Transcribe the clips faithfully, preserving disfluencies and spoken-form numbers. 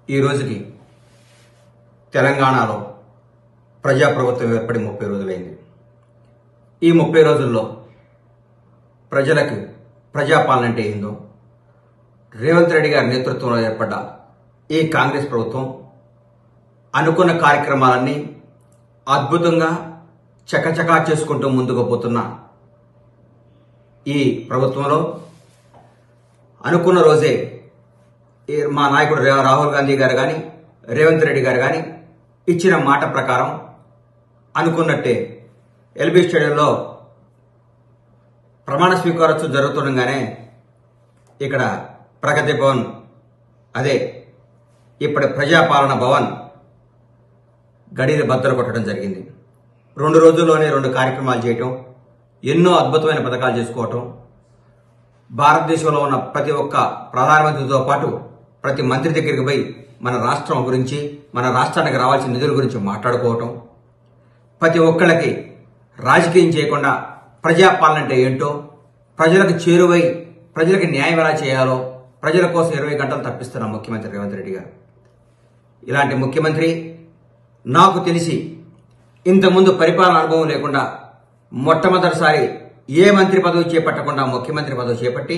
ఈ రోజుకి తెలంగాణలో ప్రజాప్రభుత్వం ఏర్పడి ముప్పై రోజులైంది. ఈ ముప్పై రోజుల్లో ప్రజలకు ప్రజాపాలన అంటే ఏందో, రేవంత్ రెడ్డి గారి నేతృత్వంలో ఏర్పడ్డ ఈ కాంగ్రెస్ ప్రభుత్వం అనుకున్న కార్యక్రమాలన్నీ అద్భుతంగా చకచకా చేసుకుంటూ ముందుకు పోతున్న ఈ ప్రభుత్వంలో అనుకున్న రోజే మా నాయకుడు రాహుల్ గాంధీ గారు కానీ రేవంత్ రెడ్డి గారు కానీ ఇచ్చిన మాట ప్రకారం అనుకున్నట్టే ఎల్బీ స్టేడియంలో ప్రమాణ స్వీకారోత్సవం జరుగుతుండగానే ఇక్కడ ప్రగతి భవన్, అదే ఇప్పటి ప్రజాపాలన భవన్ గడిని బద్దలు కొట్టడం జరిగింది. రెండు రోజుల్లోనే రెండు కార్యక్రమాలు చేయటం, ఎన్నో అద్భుతమైన పథకాలు చేసుకోవటం, భారతదేశంలో ఉన్న ప్రతి ఒక్క ప్రధానమంత్రితో పాటు ప్రతి మంత్రి దగ్గరికి పోయి మన రాష్ట్రం గురించి, మన రాష్ట్రానికి రావాల్సిన నిధుల గురించి మాట్లాడుకోవటం, ప్రతి ఒక్కళ్ళకి రాజకీయం చేయకుండా ప్రజాపాలన అంటే ఏంటో, ప్రజలకు చేరువై ప్రజలకు న్యాయం ఎలా చేయాలో ప్రజల కోసం ఇరవై గంటలు తప్పిస్తున్న ముఖ్యమంత్రి రేవంత్ రెడ్డి గారు. ఇలాంటి ముఖ్యమంత్రి నాకు తెలిసి ఇంతకుముందు పరిపాలన అనుభవం లేకుండా మొట్టమొదటిసారి ఏ మంత్రి పదవి చేపట్టకుండా ముఖ్యమంత్రి పదవి చేపట్టి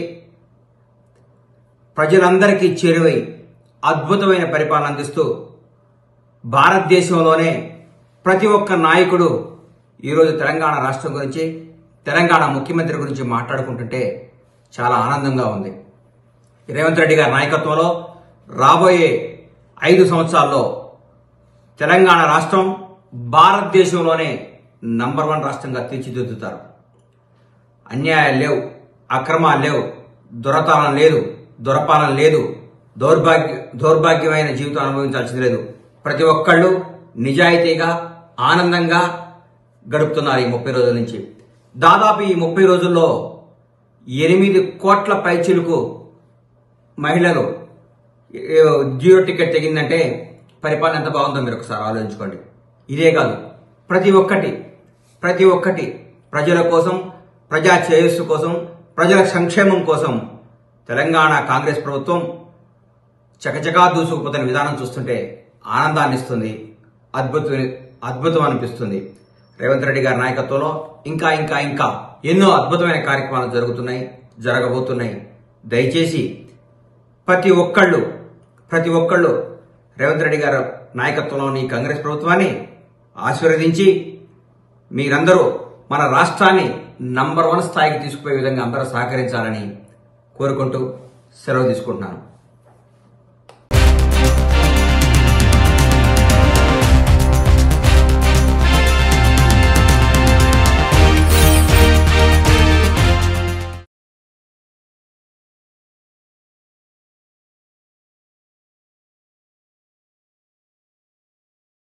ప్రజలందరికీ చేరువై అద్భుతమైన పరిపాలన అందిస్తూ భారతదేశంలోనే ప్రతి ఒక్క నాయకుడు ఈరోజు తెలంగాణ రాష్ట్రం గురించి, తెలంగాణ ముఖ్యమంత్రి గురించి మాట్లాడుకుంటుంటే చాలా ఆనందంగా ఉంది. రేవంత్ రెడ్డి గారి నాయకత్వంలో రాబోయే ఐదు సంవత్సరాల్లో తెలంగాణ రాష్ట్రం భారతదేశంలోనే నంబర్ వన్ రాష్ట్రంగా తీర్చిదిద్దుతారు. అన్యాయాలు లేవు, అక్రమాలు లేవు, దురతనం లేదు, దురపాలన లేదు, దౌర్భాగ్య దౌర్భాగ్యమైన జీవితం అనుభవించాల్సింది లేదు. ప్రతి ఒక్కళ్ళు నిజాయితీగా ఆనందంగా గడుపుతున్నారు ఈ ముప్పై రోజుల నుంచి. దాదాపు ఈ ముప్పై రోజుల్లో ఎనిమిది కోట్ల పైచిలకు మహిళలు జియో టికెట్ తెగిందంటే పరిపాలన ఎంత బాగుందో మీరు ఒకసారి ఆలోచించుకోండి. ఇదే కాదు, ప్రతి ఒక్కటి ప్రతి ఒక్కటి ప్రజల కోసం, ప్రజా శ్రేయస్సు కోసం, ప్రజల సంక్షేమం కోసం తెలంగాణ కాంగ్రెస్ ప్రభుత్వం చకచకా దూసుకుపోతున్న విధానం చూస్తుంటే ఆనందాన్ని ఇస్తుంది, అద్భుత అద్భుతం అనిపిస్తుంది. రేవంత్ రెడ్డి గారి నాయకత్వంలో ఇంకా ఇంకా ఇంకా ఎన్నో అద్భుతమైన కార్యక్రమాలు జరుగుతున్నాయి, జరగబోతున్నాయి. దయచేసి ప్రతి ఒక్కళ్ళు ప్రతి ఒక్కళ్ళు రేవంత్ రెడ్డి గారి నాయకత్వంలోని కాంగ్రెస్ ప్రభుత్వాన్ని ఆశీర్వదించి మీరందరూ మన రాష్ట్రాన్ని నంబర్ వన్ స్థాయికి తీసుకుపోయే విధంగా అందరూ సహకరించాలని కోరుకుంటూ సెలవు తీసుకుంటున్నాను.